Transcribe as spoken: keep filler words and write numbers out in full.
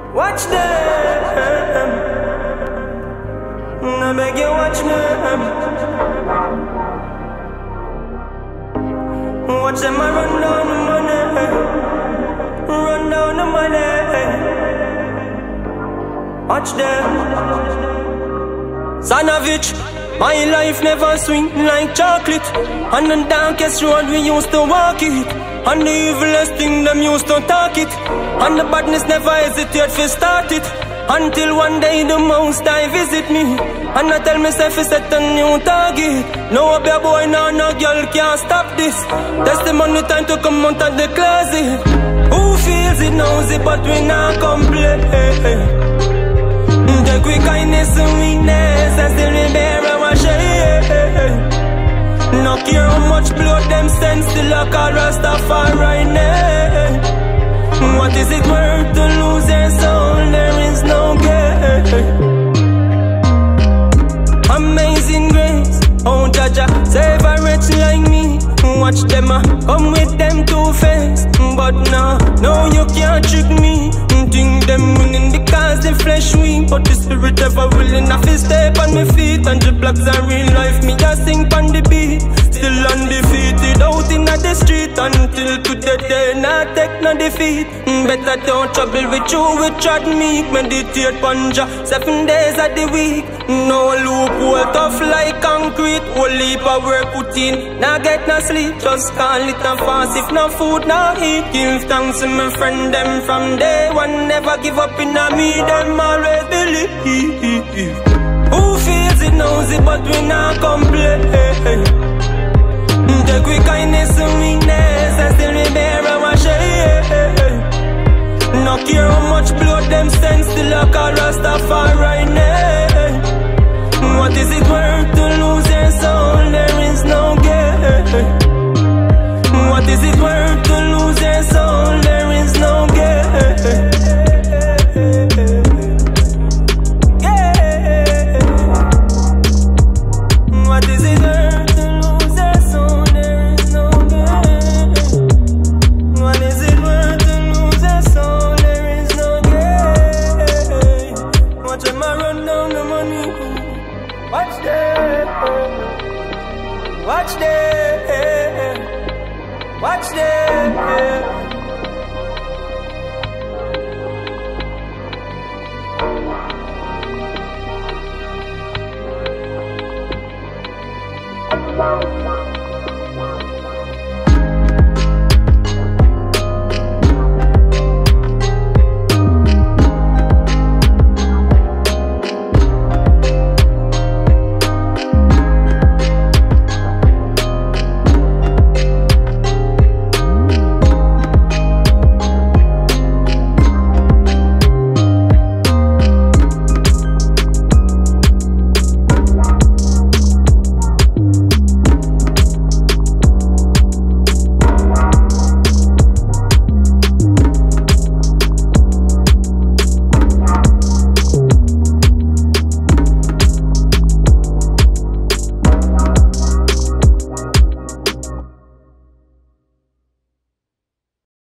Watch them. I beg you, watch them. Watch them a run down the money. Run down the money. Watch them. Sonovic, my life never swing like chocolate. On the darkest road we used to walk it. On the evilest thing them used to talk it. And the badness never hesitate to start it. Until one day the most I visit me. And I tell myself to set a new target. No be a boy, no, no girl can't stop this. Testimony time to come out of the closet. Who feels it knows it, but we not complain. Take with kindness and weakness, and still we bear our shame. No care how much blood them send, still I call Rastafari name. What is it worth to lose their soul? There is no gain. Amazing grace, oh Jaja, save a wretch like me. Watch them uh, come with them two-faced. But no, no you can't trick me. Think them winning because the flesh weak, but the spirit ever willing. I feel step on my feet, and the blocks are real life. Me just sing on the beat, still undefeated out in the street. Until to the day, not take no defeat. Better don't trouble with you, with chat me. Meditate panja, seven days of the week. No loophole, tough like concrete. Whole heap of work put in, not get no sleep. Just call it a fast, if no food, no eat. Give thanks to my friend them from day one. Never give up in a me, them always believe. Who feels it knows it, but we not complain. Take with kindness and weakness, and still we bear our shame. No care how much blood them send, still I call Rastafari name. What is it worth to lose your soul? There is no gain. What is it worth to lose your soul? There is no gain. What is it worth to lose your soul? There is no gain. What is it worth to lose your soul? There is no gain. Watch them a run down the money. Watch them. Watch them. Watch them.